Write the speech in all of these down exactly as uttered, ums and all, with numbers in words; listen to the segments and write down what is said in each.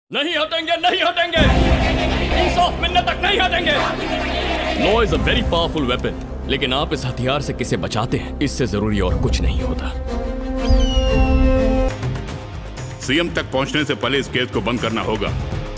नहीं हटेंगे, नहीं हटेंगे, इंसाफ मिलने तक नहीं हटेंगे। Law is a very powerful weapon, लेकिन आप इस हथियार से किसे बचाते हैं, इससे जरूरी और कुछ नहीं होता। सीएम तक पहुंचने से पहले इस केस को बंद करना होगा।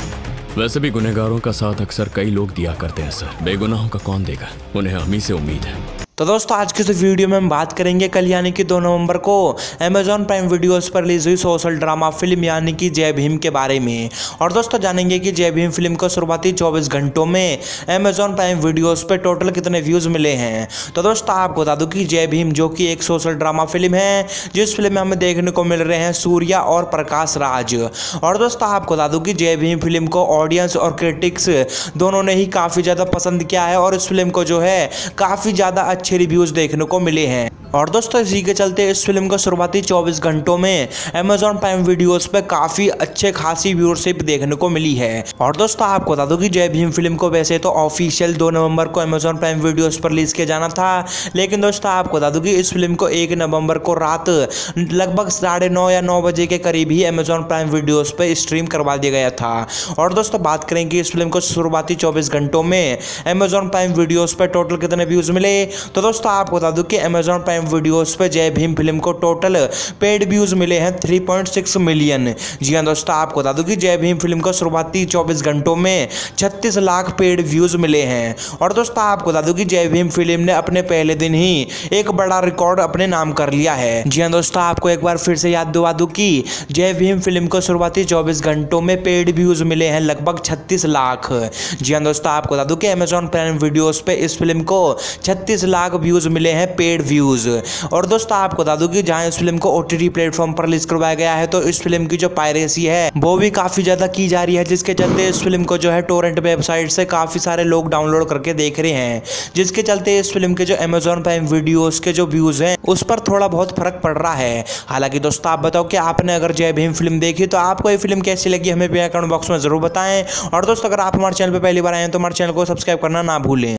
वैसे भी गुनहगारों का साथ अक्सर कई लोग दिया करते हैं सर, बेगुनाहों का कौन देगा? उन्हें हम ही से उम्मीद है। तो दोस्तों आज की इस वीडियो में हम बात करेंगे कल यानी कि दो नवंबर को अमेजॉन प्राइम वीडियोस पर रिलीज हुई सोशल ड्रामा फिल्म यानी कि जय भीम के बारे में। और दोस्तों जानेंगे कि जय भीम फिल्म को शुरुआती चौबीस घंटों में अमेजॉन प्राइम वीडियोस पर टोटल कितने व्यूज मिले हैं। तो दोस्तों आपको बता दूं कि जय भीम जो कि एक सोशल ड्रामा फिल्म है, जिस फिल्म में हमें देखने को मिल रहे हैं सूर्या और प्रकाश राज। और दोस्तों आपको बता दूं कि जय भीम फिल्म को ऑडियंस और क्रिटिक्स दोनों ने ही काफ़ी ज़्यादा पसंद किया है और इस फिल्म को जो है काफ़ी ज़्यादा अच्छे रिव्यूज देखने को मिले हैं। और दोस्तों इसी के चलते इस फिल्म को शुरुआती चौबीस घंटों में अमेजॉन प्राइम वीडियोस पे काफ़ी अच्छे खासी व्यूअरशिप देखने को मिली है। और दोस्तों आपको बता दूं कि जय भीम फिल्म को वैसे तो ऑफिशियल दो नवंबर को अमेजॉन प्राइम वीडियोस पर रिलीज किया जाना था, लेकिन दोस्तों आपको बता दूं कि इस फिल्म को एक नवंबर को रात लगभग साढ़े नौ या नौ बजे के करीब ही अमेजॉन प्राइम वीडियोस पे स्ट्रीम करवा दिया गया था। और दोस्तों बात करेंगे इस फिल्म को शुरुआती चौबीस घंटों में अमेजॉन प्राइम वीडियोस पर टोटल कितने व्यूज मिले। तो दोस्तों आपको बता दूं कि अमेजॉन प्राइम वीडियोस पे जय भीम फिल्म को टोटल पेड व्यूज मिले हैं तीन पॉइंट छह मिलियन। जी हां दोस्तों आपको बता दूं कि जय भीम फिल्म को शुरुआती चौबीस घंटों में छत्तीस लाख पेड व्यूज मिले हैं। और दोस्तों आपको बता दूं कि जय भीम फिल्म ने अपने पहले दिन ही एक बड़ा रिकॉर्ड अपने नाम कर लिया है। जी हां दोस्तों आपको एक बार फिर से याद दिला दूं कि जय भीम फिल्म को शुरुआती चौबीस घंटों में पेड व्यूज मिले हैं लगभग छत्तीस लाख। जी हां दोस्तों आपको बता दूं कि अमेजॉन प्राइम वीडियोस पे इस फिल्म को छत्तीस लाख व्यूज मिले हैं पेड व्यूज। और दोस्तों आपको बता दूं कि जहां इस फिल्म को ओटीटी प्लेटफॉर्म पर रिलीज करवाया गया है, तो इस फिल्म की जो पायरेसी है वो भी काफी ज्यादा की जा रही है, जिसके चलते इस फिल्म को जो है टोरेंट वेबसाइट से काफी सारे लोग डाउनलोड करके देख रहे हैं, जिसके चलते इस फिल्म के जो अमेजॉन प्राइम वीडियोस के जो व्यूज हैं उस पर थोड़ा बहुत फर्क पड़ रहा है। हालांकि दोस्तों आप बताओ कि आपने अगर जय भीम फिल्म देखी तो आपको ये फिल्म कैसी लगी, हमें कमेंट बॉक्स में जरूर बताएं। और दोस्तों अगर आप हमारे चैनल पर पहली बार आए हैं तो हमारे चैनल को सब्सक्राइब करना ना भूलें।